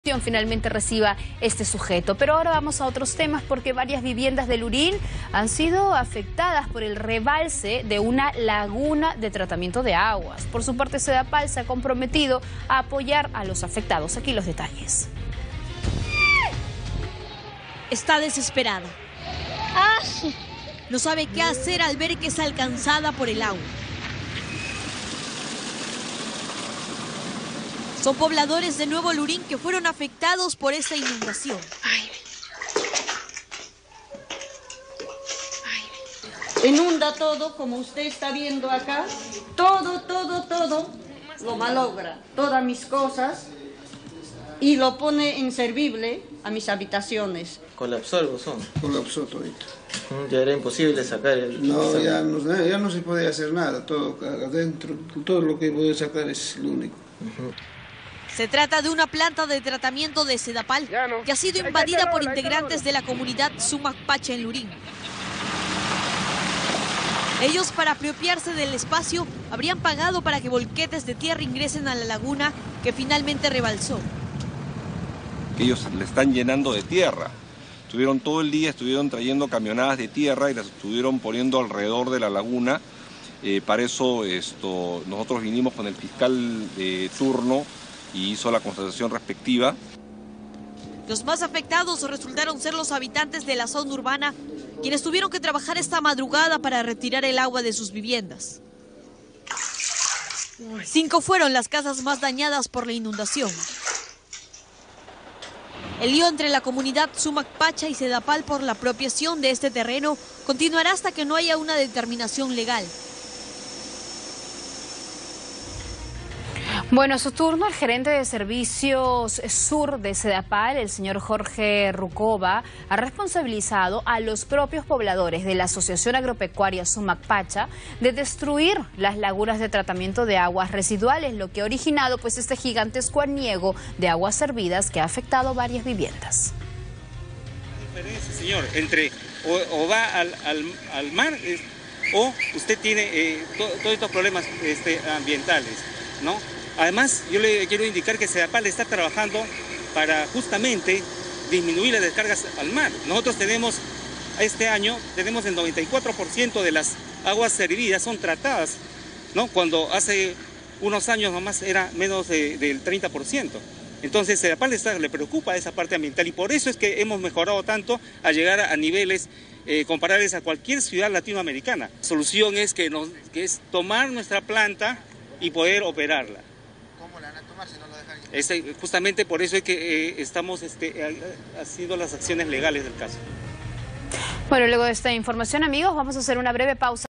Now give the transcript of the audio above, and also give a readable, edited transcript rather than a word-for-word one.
Finalmente reciba este sujeto. Pero ahora vamos a otros temas porque varias viviendas de Lurín han sido afectadas por el rebalse de una laguna de tratamiento de aguas. Por su parte, Sedapal se ha comprometido a apoyar a los afectados. Aquí los detalles. Está desesperada. No sabe qué hacer al ver que es alcanzada por el agua. Son pobladores de Nuevo Lurín que fueron afectados por esta inundación. Inunda todo, como usted está viendo acá. Todo lo malogra. Todas mis cosas. Y lo pone inservible a mis habitaciones. Colapsó el buzón. Colapsó todito. Ya era imposible sacar el... No, ya no se podía hacer nada. Todo adentro, todo lo que podía sacar es lo único. Se trata de una planta de tratamiento de Sedapal que ha sido invadida por integrantes de la comunidad Sumac Pacha en Lurín. Ellos, para apropiarse del espacio, habrían pagado para que volquetes de tierra ingresen a la laguna que finalmente rebalsó. Ellos le están llenando de tierra. Estuvieron todo el día, estuvieron trayendo camionadas de tierra y las estuvieron poniendo alrededor de la laguna. Para eso nosotros vinimos con el fiscal de turno y hizo la constatación respectiva. Los más afectados resultaron ser los habitantes de la zona urbana, quienes tuvieron que trabajar esta madrugada para retirar el agua de sus viviendas. 5 fueron las casas más dañadas por la inundación. El lío entre la comunidad Sumac Pacha y Sedapal por la apropiación de este terreno continuará hasta que no haya una determinación legal. Bueno, a su turno, el gerente de Servicios Sur de Sedapal, el señor Jorge Rucova, ha responsabilizado a los propios pobladores de la Asociación Agropecuaria Sumac Pacha de destruir las lagunas de tratamiento de aguas residuales, lo que ha originado pues este gigantesco aniego de aguas servidas que ha afectado varias viviendas. La diferencia, señor, entre o va al mar o usted tiene todos estos problemas ambientales, ¿no? Además, yo le quiero indicar que Sedapal está trabajando para justamente disminuir las descargas al mar. Nosotros tenemos, este año, tenemos el 94% de las aguas servidas son tratadas, ¿no? Cuando hace unos años nomás era menos del 30%. Entonces, Sedapal le preocupa esa parte ambiental y por eso es que hemos mejorado tanto a llegar a niveles comparables a cualquier ciudad latinoamericana. La solución es que es tomar nuestra planta y poder operarla. ¿Cómo la van a tomar si no lo dejan? Justamente por eso es que estamos haciendo las acciones legales del caso. Bueno, luego de esta información, amigos, vamos a hacer una breve pausa.